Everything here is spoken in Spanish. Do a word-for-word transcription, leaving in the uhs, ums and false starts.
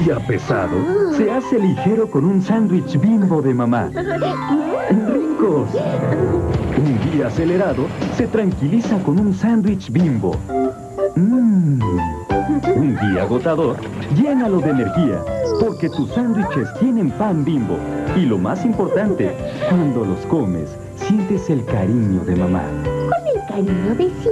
día pesado se hace ligero con un sándwich Bimbo de mamá. ¡Ricos! Un día acelerado se tranquiliza con un sándwich Bimbo. ¡Mmm! Un día agotador, llénalo de energía, porque tus sándwiches tienen pan Bimbo. Y lo más importante, cuando los comes, sientes el cariño de mamá. Con el cariño de siempre.